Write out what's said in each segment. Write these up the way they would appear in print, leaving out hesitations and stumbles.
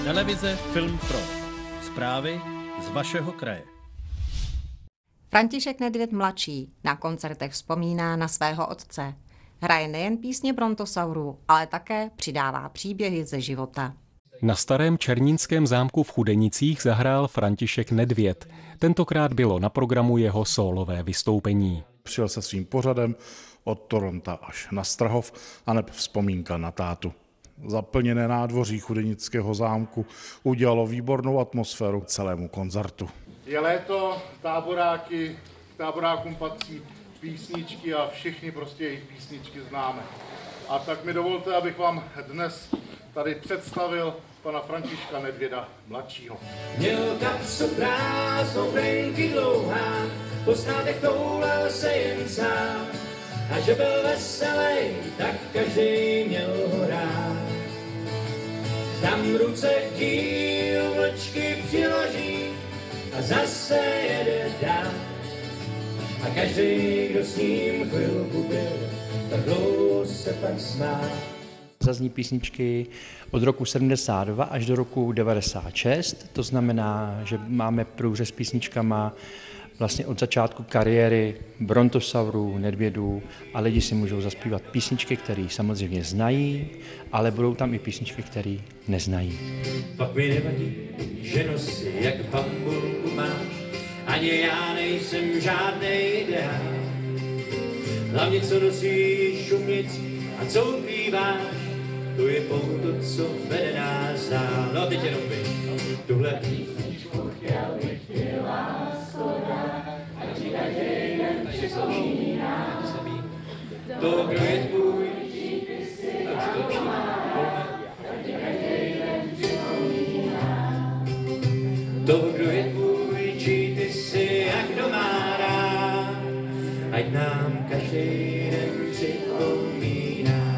Televize Film Pro. Zprávy z vašeho kraje. František Nedvěd mladší na koncertech vzpomíná na svého otce. Hraje nejen písně Brontosaurů, ale také přidává příběhy ze života. Na starém černínském zámku v Chudenicích zahrál František Nedvěd. Tentokrát bylo na programu jeho sólové vystoupení. Přijel se svým pořadem od Toronta až na Strahov a neb vzpomínka na tátu. Zaplněné nádvoří Chudenického zámku udělalo výbornou atmosféru celému koncertu. Je léto, táborákům patří písničky a všichni prostě jejich písničky známe. A tak mi dovolte, abych vám dnes tady představil pana Františka Nedvěda mladšího. Měl kapsu prázdnou, frenky dlouhá, po snádech toulel se jen sám. A že byl veselý, tak každý měl ho rád. Tam ruce k dílu vlčky přiloží a zase jede dál. A každý, kdo s ním chvilku byl, tak dlouho se pak smál. Zazní písničky od roku 72 až do roku 96, to znamená, že máme průřez písničkama vlastně od začátku kariéry Brontosaurů, Nedvědů a lidi si můžou zaspívat písničky, které samozřejmě znají, ale budou tam i písničky, které neznají. Pak mi nevadí, že nosí jak bambulku máš, ani já nejsem žádnej ideál. Hlavně co nosíš uměcí a co upíváš, to je pouto, co vede nás dál. No teď jenom vy, tuhle písničku chtěl bych ti lásko dát, a ti každý den připomíná to, kdo je tvůj, tak si to a ti každý den připomíná to, kdo je tvůj, či ty si jak kdo má rád, ať nám každý den připomíná.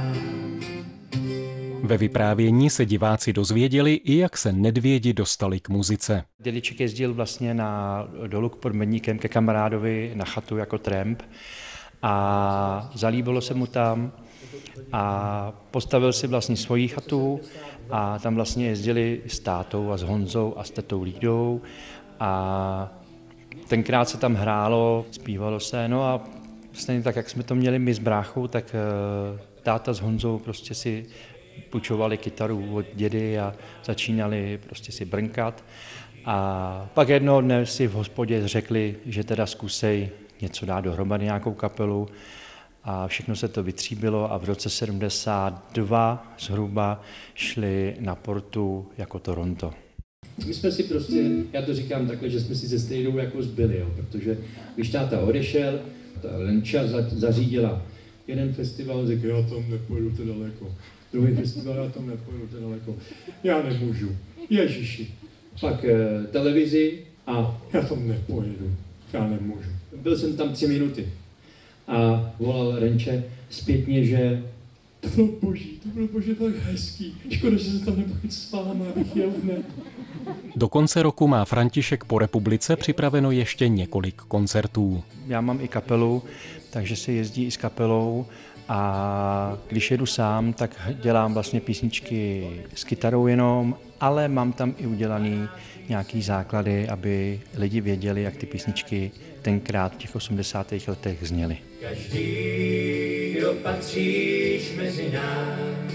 Ve vyprávění se diváci dozvěděli i jak se Nedvědi dostali k muzice. Dědeček jezdil vlastně dolů k Podmedníkem ke kamarádovi na chatu jako tramp a zalíbilo se mu tam a postavil si vlastně svoji chatu a tam vlastně jezdili s tátou a s Honzou a s tetou Lídou a tenkrát se tam hrálo, zpívalo se, no a stejně tak, jak jsme to měli my s bráchou, tak táta s Honzou prostě si půjčovali kytaru od dědy a začínali prostě si brnkat. A pak jednoho dne si v hospodě řekli, že teda zkusej něco dát dohromady, nějakou kapelu. A všechno se to vytříbilo a v roce 72 zhruba šli na portu jako Toronto. My jsme si prostě, já to říkám takhle, že jsme si se Stejdou jako zbyli, jo, protože když táta odešel, ta Lenča zařídila jeden festival, řekl, já tam nepojedu to daleko. Druhý festival, já tam nepojedu to daleko. Já nemůžu. Ježiši. Pak televizi a já tam nepojedu. Já nemůžu. Byl jsem tam 3 minuty a volal Renče zpětně, že to bylo boží tak hezký. Škoda, že se tam nemohl jít s váma, abych jel hned. Do konce roku má František po republice připraveno ještě několik koncertů. Já mám i kapelu, takže se jezdí i s kapelou a když jedu sám, tak dělám vlastně písničky s kytarou jenom, ale mám tam i udělaný nějaký základy, aby lidi věděli, jak ty písničky tenkrát v těch 80. letech zněly. Každý, kdo patříš mezi nás,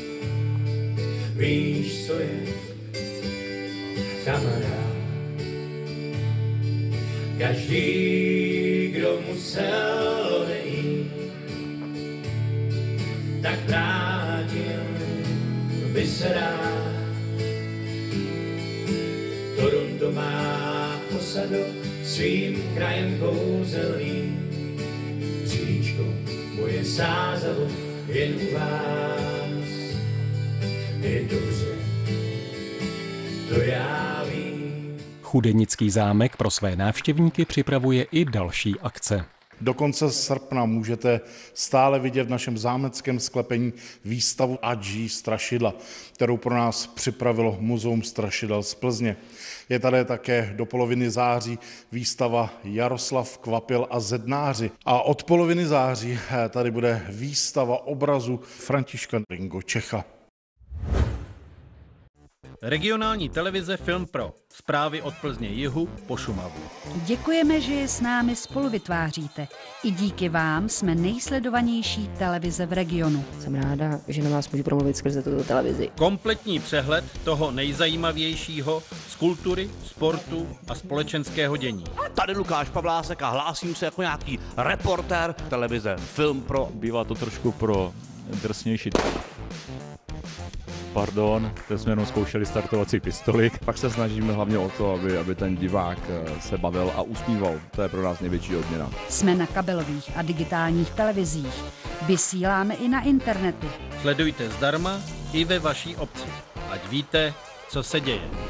víš, co je kamarád. Každý, kdo musel odejít, tak vrátil by se rád. Toronto má osadu svým krajem kouzelným. Říčko, moje sázavo jen u vás. Je dobře, to já vím. Chudenický zámek pro své návštěvníky připravuje i další akce. Do konce srpna můžete stále vidět v našem zámeckém sklepení výstavu Adží strašidla, kterou pro nás připravilo Muzeum strašidel z Plzně. Je tady také do poloviny září výstava Jaroslav Kvapil a zednáři. A od poloviny září tady bude výstava obrazu Františka Ringo Čecha. Regionální televize Film Pro. Zprávy od Plzně jihu po Šumavu. Děkujeme, že je s námi spolu vytváříte. I díky vám jsme nejsledovanější televize v regionu. Jsem ráda, že na vás můžu promluvit skrze tuto televizi. Kompletní přehled toho nejzajímavějšího z kultury, sportu a společenského dění. Tady Lukáš Pavlásek a hlásím se jako nějaký reportér televize Film Pro. Bývá to trošku pro drsnější. Pardon, teď jsme jenom zkoušeli startovací pistoli. Pak se snažíme hlavně o to, aby ten divák se bavil a usmíval. To je pro nás největší odměna. Jsme na kabelových a digitálních televizích. Vysíláme i na internetu. Sledujte zdarma i ve vaší obci. Ať víte, co se děje.